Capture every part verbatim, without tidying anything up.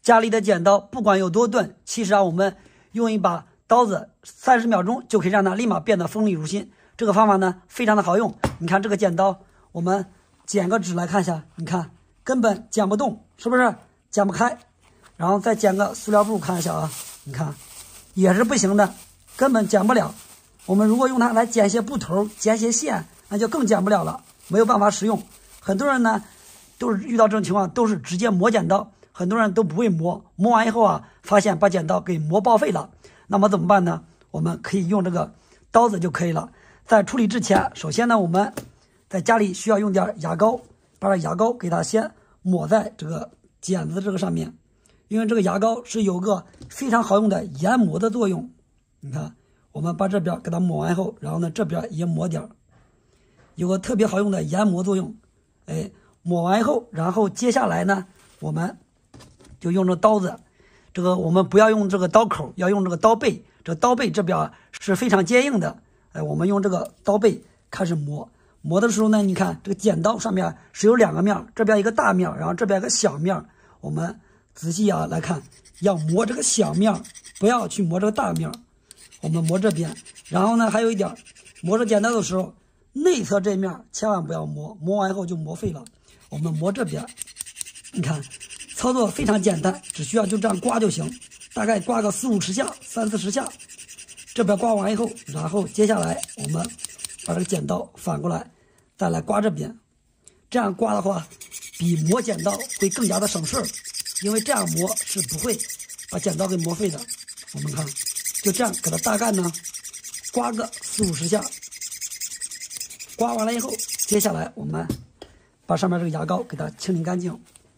家里的剪刀不管有多钝，其实啊，我们用一把刀子，三十秒钟就可以让它立马变得锋利如新。这个方法呢，非常的好用。你看这个剪刀，我们剪个纸来看一下，你看根本剪不动，是不是剪不开？然后再剪个塑料布看一下啊，你看也是不行的，根本剪不了。我们如果用它来剪些布头、剪些线，那就更剪不了了，没有办法使用。很多人呢都是遇到这种情况，都是直接磨剪刀，很多人都不会磨，磨完以后啊，发现把剪刀给磨报废了。那么怎么办呢？我们可以用这个刀子就可以了。在处理之前，首先呢，我们在家里需要用点牙膏，把这牙膏给它先抹在这个剪子这个上面，因为这个牙膏是有个非常好用的研磨的作用。你看，我们把这边给它抹完以后，然后呢这边也抹点，有个特别好用的研磨作用。哎，抹完以后，然后接下来呢，我们就用这刀子，这个我们不要用这个刀口，要用这个刀背。这个刀背这边是非常坚硬的。哎，我们用这个刀背开始磨，磨的时候呢，你看这个剪刀上面是有两个面，这边一个大面，然后这边一个小面。我们仔细啊来看，要磨这个小面，不要去磨这个大面。我们磨这边，然后呢还有一点，磨这剪刀的时候，内侧这面千万不要磨，磨完以后就磨废了。我们磨这边，你看操作非常简单，只需要就这样刮就行，大概刮个四五十下，三四十下。这边刮完以后，然后接下来我们把这个剪刀反过来，再来刮这边。这样刮的话，比磨剪刀会更加的省事儿，因为这样磨是不会把剪刀给磨废的。我们看，就这样给它大概呢刮个四五十下。刮完了以后，接下来我们把上面这个牙膏给它清理干净，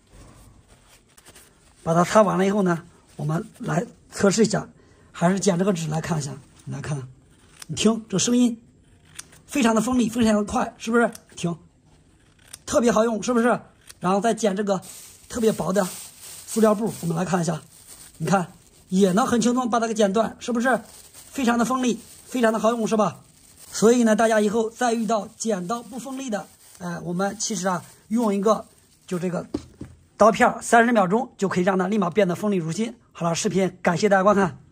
把它擦完了以后呢，我们来测试一下，还是剪这个纸来看一下。你来看，你听这声音，非常的锋利，非常的快，是不是？听，特别好用，是不是？然后再剪这个特别薄的塑料布，我们来看一下，你看也能很轻松把它给剪断，是不是？非常的锋利，非常的好用，是吧？所以呢，大家以后再遇到剪刀不锋利的，哎、呃，我们其实啊，用一个就这个刀片，三十秒钟就可以让它立马变得锋利如新。好了，视频感谢大家观看。